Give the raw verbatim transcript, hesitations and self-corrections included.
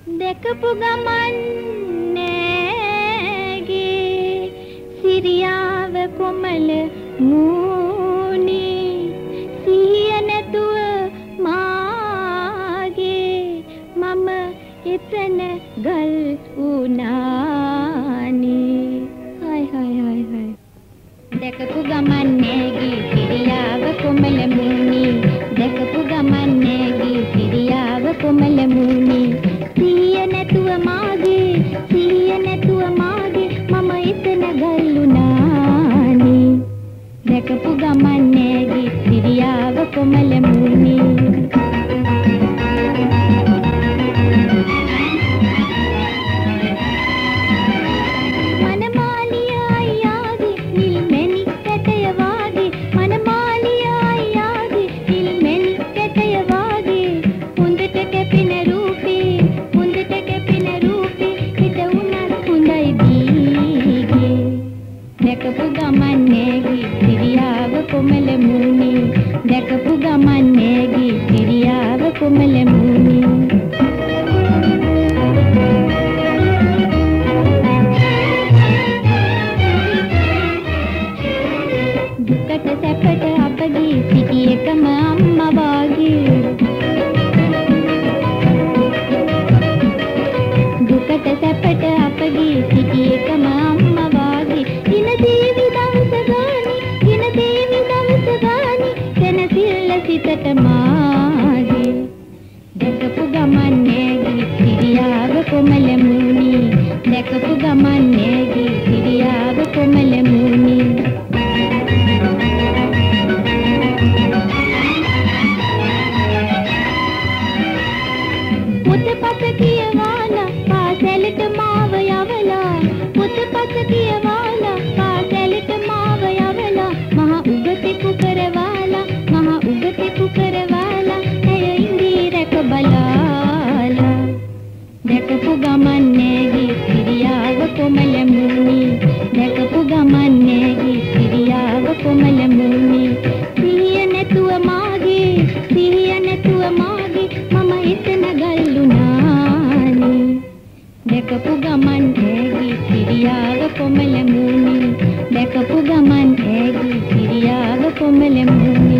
දැකපු ගමන් නෑගේ සිරියාව කොමල මූණි සිහිය නැතුව මාගේ මම එතන ගල් වුණානේ හයි හයි හයි හයි දැකපු ගමන් නෑගේ සිරියාව කොමල මූණි දැකපු ගමන් නෑගේ සිරියාව කොමල මූණි සිහිය නැතුව මාගේ සිහිය නැතුව මාගේ මම එතන ගල් වුණානේ දැකපු ගමන් නෑගේ සිරියාව කොමල මූණි දැකපු ගමන් නෑගේ සිරියාව කොමල මූණි දැකපු ගමන් නෑගේ සිරියාව කොමල මූණි දුකට සැපට අපගේ සිටි එකම අම්මා වාගේ දුකට සැපට අපගේ සිටි එකම අම්මා වාගේ දින දේවි දවස ගානි දින දේවි දවස ගානි සෙනසිල්ල සිතට මාගේ දැකපු ගමන් නෑගේ සිරියාව කොමල මූණි දැකපු ගමන් නෑගේ සිරියාව කොමල මූණි පොතපත කියවාලා පාසලට මාව යවලා පොතපත කියවාලා පාසලට මාව යවලා මහ උගතෙකු කරවාලා මහ උගතෙකු කරවාලා ඇය ඉඳී රැක බලාලා දැකපු ගමන් නෑගේ සිරියාව කොමල මූණි දැකපු ගමන් නෑගේ සිරියාව කොමල මූණි සිහිය නැතුව මාගේ සිහිය නැතුව මාගේ මම එතන ගල් වුණානේ දැකපු ගමන් නෑගේ සිරියාව කොමල මූණි දැකපු ගමන් නෑගේ සිරියාව කොමල මූණි